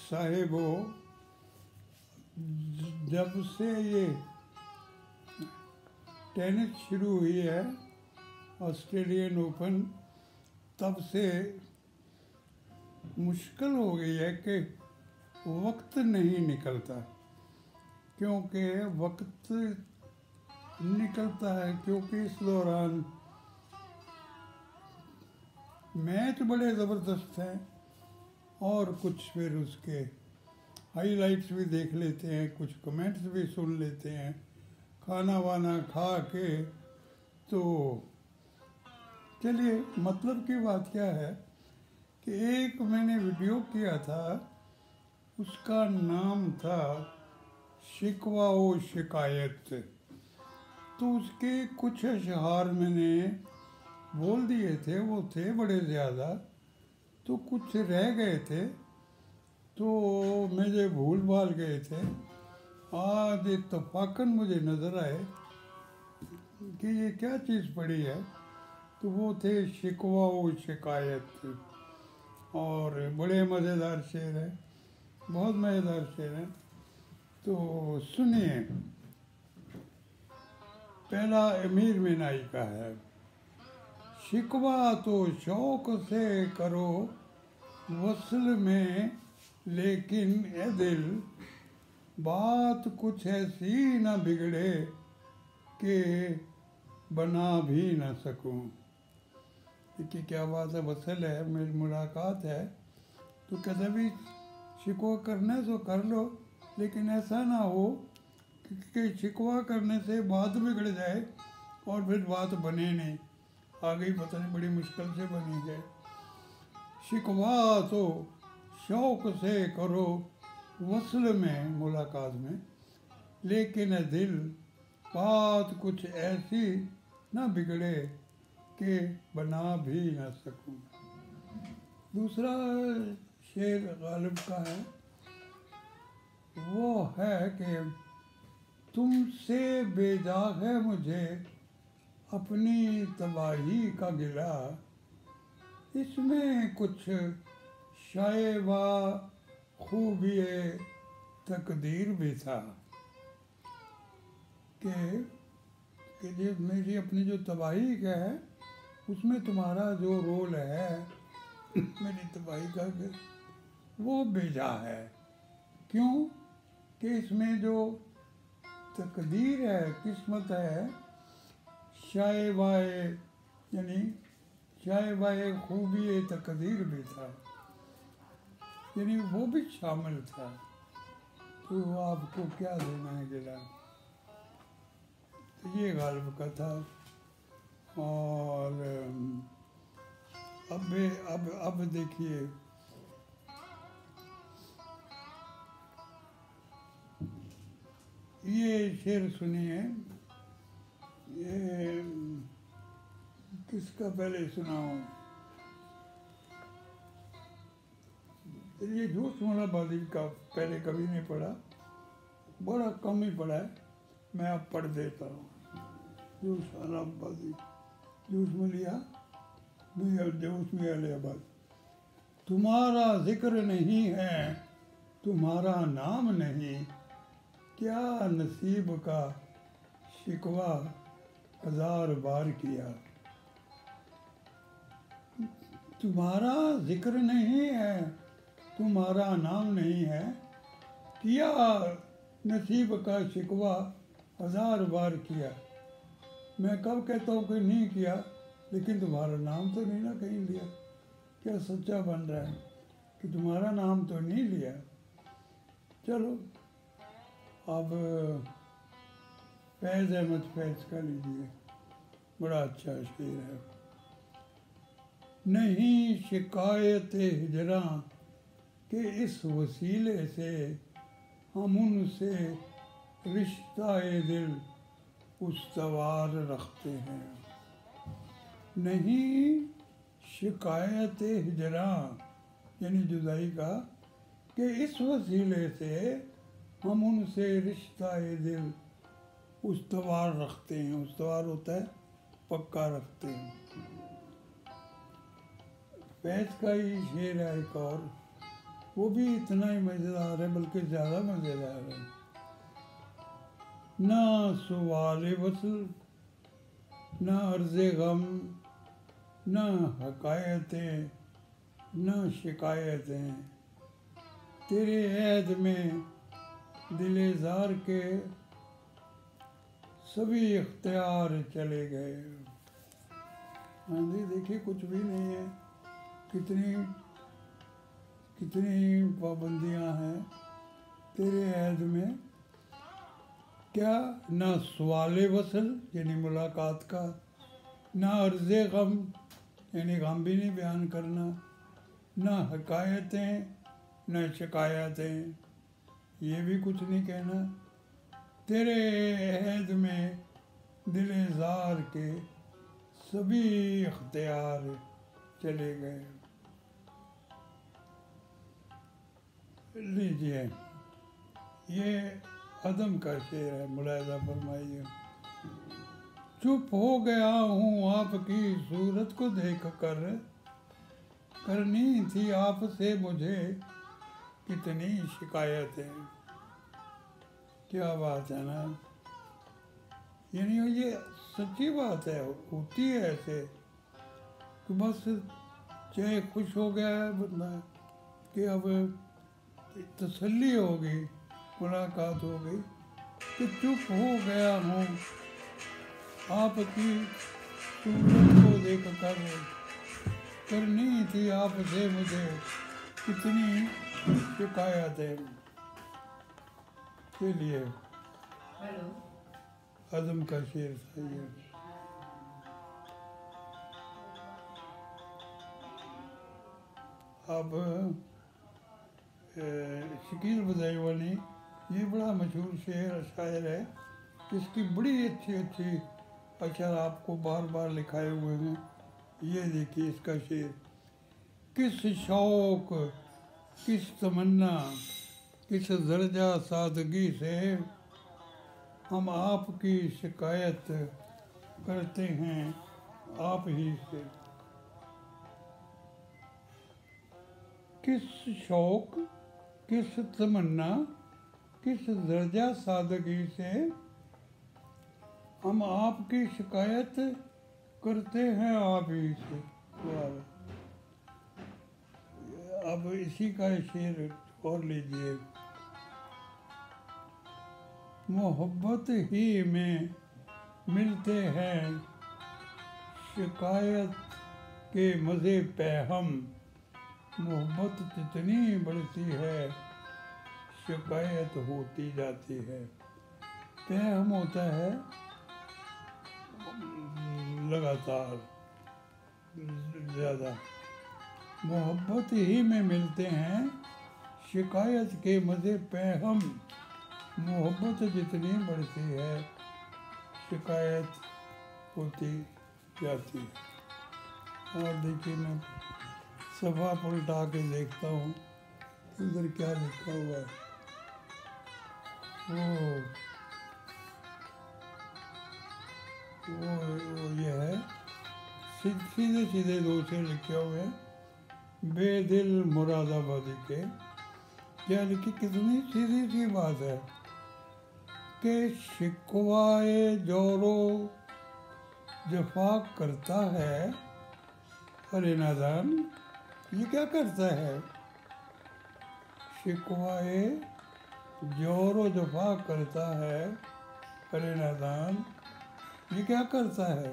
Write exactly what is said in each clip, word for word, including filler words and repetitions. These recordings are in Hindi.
साहिबो, जब से ये टेनिस शुरू हुई है ऑस्ट्रेलियन ओपन, तब से मुश्किल हो गई है कि वक्त नहीं निकलता। क्योंकि वक्त निकलता है क्योंकि इस दौरान मैच बड़े ज़बरदस्त हैं और कुछ फिर उसके हाइलाइट्स भी देख लेते हैं, कुछ कमेंट्स भी सुन लेते हैं खाना वाना खा के। तो चलिए, मतलब की बात क्या है कि एक मैंने वीडियो किया था, उसका नाम था शिकवा-ओ-शिकायत। तो उसके कुछ अशआर मैंने बोल दिए थे, वो थे बड़े ज़्यादा, तो कुछ रह गए थे, तो मुझे भूल भाल गए थे। आज इत्तफाकन मुझे नज़र आए कि ये क्या चीज़ पड़ी है, तो वो थे शिकवा-ओ-शिकायत। और बड़े मज़ेदार शेर है, बहुत मज़ेदार शेर है। तो सुनिए, पहला अमीर मीनाई का है। शिकवा तो शौक से करो वस्ल में, लेकिन ए दिल बात कुछ ऐसी न बिगड़े कि बना भी न सकूं। देखिए क्या बात है, वसल है, मेरी मुलाकात है, तो कहते भी शिकवा करना तो कर लो, लेकिन ऐसा ना हो कि शिकवा करने से बात बिगड़ जाए और फिर बात बने नहीं। आ गई पता नहीं बड़ी मुश्किल से बनी है। शिकवा तो शौक से करो वस्ल में, मुलाकात में, लेकिन दिल बात कुछ ऐसी ना बिगड़े कि बना भी ना सकूं। दूसरा शेर गालिब का है, वो है कि तुमसे बेदाग है मुझे अपनी तबाही का गिला, इसमें कुछ शायबा खूबी तकदीर भी था। कि कि जो मेरी अपनी जो तबाही का है, उसमें तुम्हारा जो रोल है मेरी तबाही का, वो बेजा है। क्यों कि इसमें जो तकदीर है, किस्मत है, शायबाए यानी शायबाए खूबी तकदीर भी था, यानी वो भी शामिल था। तो आपको क्या देना है गिला। तो ये गालिब का था। और अब अब अब देखिए, ये शेर सुनिए, ये किसका पहले सुनाऊं। ये जोश वाला बादी का पहले कभी नहीं पढ़ा, बड़ा कम ही पढ़ा है, मैं अब पढ़ देता हूँ। जोश वाला बादी, जोश में लिया भैया, जोश में लिया बात। तुम्हारा जिक्र नहीं है, तुम्हारा नाम नहीं, क्या नसीब का शिकवा हजार बार किया। तुम्हारा जिक्र नहीं है, तुम्हारा नाम नहीं है, किया नसीब का शिकवा हजार बार किया। मैं कब कहता हूँ कि नहीं किया, लेकिन तुम्हारा नाम तो नहीं ना कहीं लिया। क्या सच्चा बन रहा है कि तुम्हारा नाम तो नहीं लिया। चलो अब फैज़ अहमद फैज़ का लीजिए, बड़ा अच्छा शेर है। नहीं शिकायत हिजरा के इस वसीले से, हम उनसे रिश्ता ए दिल उस्तवार रखते हैं। नहीं शिकायत हिजरा यानी जुदाई का, कि इस वसीले से हम उनसे रिश्ता ए दिल उस्तवार रखते हैं। उस्तवार होता है पक्का रखते हैं। फैज़ का ही शेर है एक और, वो भी इतना ही मज़ेदार है, बल्कि ज़्यादा मज़ेदार है। ना सवाल वसल, ना अर्ज़े गम, ना हकायतें, ना शिकायतें, तेरे ऐद में दिले ज़ार के सभी इख्तियार चले गए। हाँ जी, देखिए कुछ भी नहीं है, कितनी कितनी पाबंदियाँ हैं तेरे ऐद में। क्या, ना सवाल वसल यानी मुलाकात का, ना अर्ज़े गम यानी गम भी नहीं बयान करना, ना हकायतें, ना शिकायतें, ये भी कुछ नहीं कहना। तेरे अहद में दिले ज़ार के सभी इख्तियार चले गए। लीजिए, ये अदम का शेर है, मुलाहिज़ा फरमाइए। चुप हो गया हूँ आपकी सूरत को देख कर, करनी थी आपसे मुझे कितनी शिकायतें। क्या बात है ना, यानी ये सच्ची बात है, होती है ऐसे कि बस चाहे खुश हो गया है बंदा कि अब तसल्ली होगी, मुलाकात हो गई, तो चुप हो गया हूँ आपकी सूरत को देख कर, करनी थी आपसे मुझे कितनी शिकायतें। के लिए अदम का शेर था ये। अब शकील बदायूंवाली, ये बड़ा मशहूर शेर शायर है, इसकी बड़ी अच्छी अच्छी अशर आपको बार बार लिखाए हुए हैं। ये देखिए इसका शेर। किस शौक, किस तमन्ना, किस दर्जा सादगी से हम आपकी शिकायत करते हैं आप ही से। किस शौक, किस तमन्ना, किस दर्जा सादगी से हम आपकी शिकायत करते हैं आप ही से। अब इसी का शेर और लीजिए। मोहब्बत ही में मिलते हैं शिकायत के मज़े पे हम, मोहब्बत जितनी बढ़ती है शिकायत होती जाती है। पैहम होता है लगातार, ज़्यादा। मोहब्बत ही में मिलते हैं शिकायत के मज़े पे हम, मोहब्बत जितनी बढ़ती है शिकायत होती जाती है। और देखिए, मैं सफ़ा पलटा के देखता हूँ इधर क्या लिखा हुआ है। वो वो वो ये है, सीधे सीधे दो से लिखे हुए हैं, बेदिल मुरादाबादी के। क्या लिखी, कितनी सीधी सी बात है कि शिकवाए जोरो जफा करता है, अरे नादान ये क्या करता है। शिकवाए जोरो जफा करता है, अरे नादान ये क्या करता है।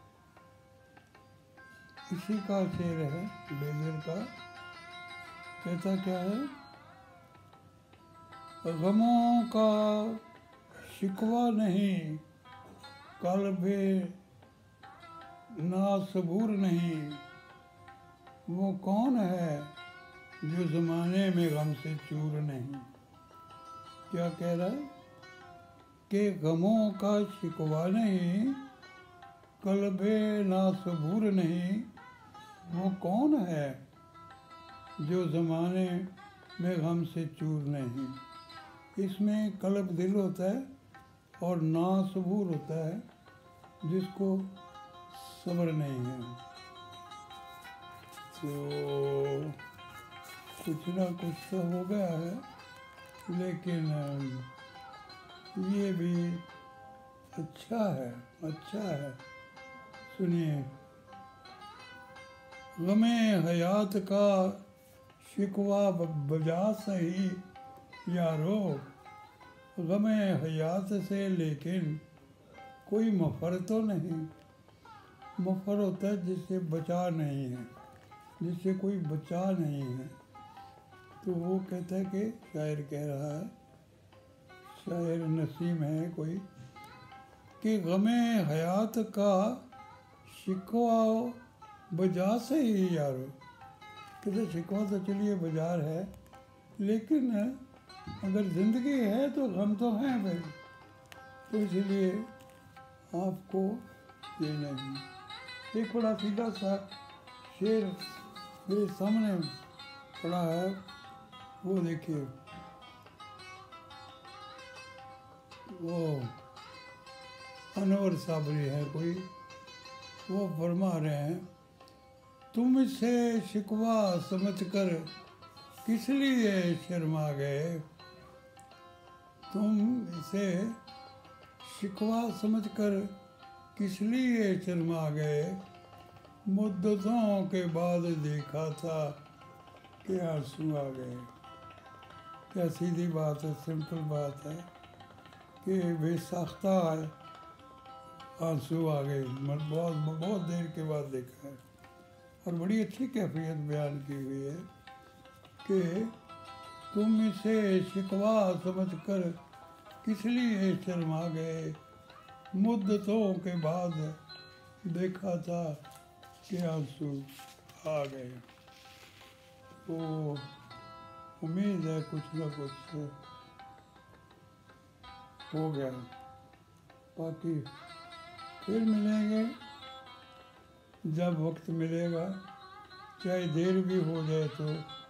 इसी का शेर है बेदिल का। कहता क्या है, गमों का शिकवा नहीं, कल्बे नासबूर नहीं, वो कौन है जो ज़माने में गम से चूर नहीं। क्या कह रहा है कि गमों का शिकवा नहीं, कल्बे नासबूर नहीं, वो कौन है जो ज़माने में गम से चूर नहीं। इसमें कल्ब दिल होता है और नासबूर होता है जिसको सब्र नहीं है। तो कुछ ना कुछ तो हो गया है, लेकिन ये भी अच्छा है, अच्छा है। सुनिए। गमे हयात का शिकवा बजा सही यारो, गमे हयात से लेकिन कोई मफर तो नहीं। मफर होता है जिससे बचा नहीं है, जिससे कोई बचा नहीं है। तो वो कहता है कि शायर कह रहा है, शायर नसीम है कोई, कि गमे हयात का शिकवा बजा से ही यारो। कहते शिकवा तो चलिए बाजार है, लेकिन अगर ज़िंदगी है तो गम तो हैं भाई। तो इसलिए आपको ये नहीं। एक बड़ा सीधा सा शेर मेरे सामने पड़ा है, वो देखिए। वो अनवर साबरी है कोई, वो फरमा रहे हैं, तुम इसे शिकवा समझकर किस लिए शर्मा गए। तुम इसे शिकवा समझकर किस लिए शर्मा गए। मुद्दतों के बाद देखा था कि आंसू आ गए। क्या सीधी बात है, सिंपल बात है कि बेसाख्ता आंसू आ गए। बहुत बहुत देर के बाद देखा है। और बड़ी अच्छी कैफियत बयान की हुई है कि तुम इसे शिकवा समझकर किस लिए शर्मा गए। मुद्दतों के बाद देखा था कि आंसू आ गए। तो उम्मीद है कुछ ना कुछ हो गया। बाकी फिर मिलेंगे जब वक्त मिलेगा, चाहे देर भी हो जाए तो।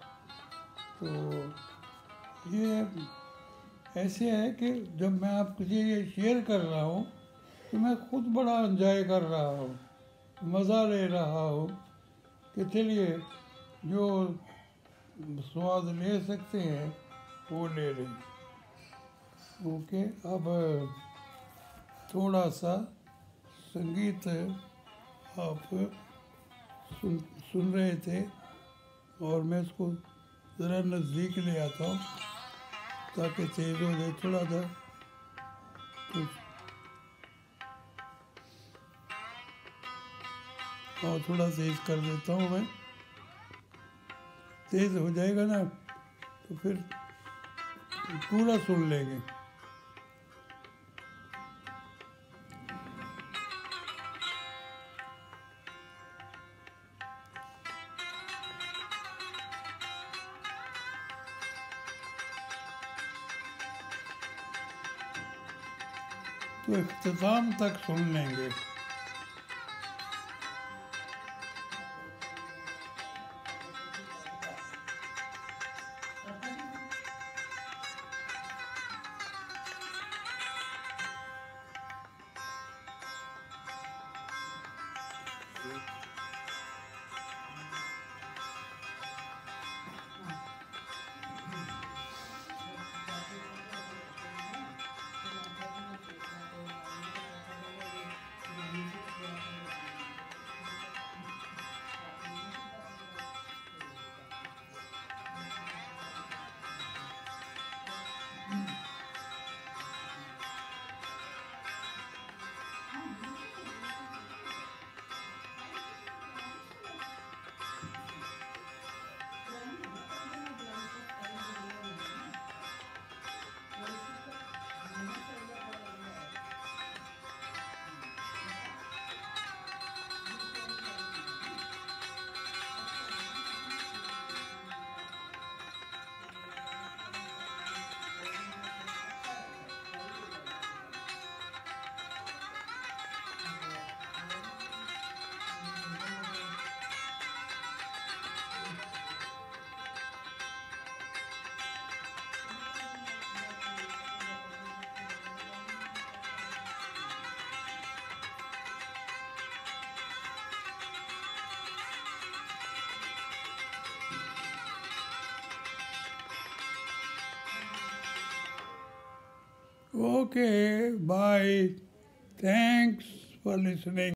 तो ये ऐसे है कि जब मैं आपको ये शेयर कर रहा हूँ तो मैं खुद बड़ा एंजॉय कर रहा हूँ, मज़ा ले रहा हूँ कि चलिए जो स्वाद ले सकते हैं वो ले लें। ओके, अब थोड़ा सा संगीत आप सुन सुन रहे थे और मैं इसको ज़रा नज़दीक ले आता हूँ ताकि तेज़ हो जाए थोड़ा सा। तो और थोड़ा तेज़ कर देता हूँ मैं। तेज़ हो जाएगा ना तो फिर पूरा सुन लेंगे। तो इख्तिताम तक सुन लेंगे। Okay, bye. Thanks for listening.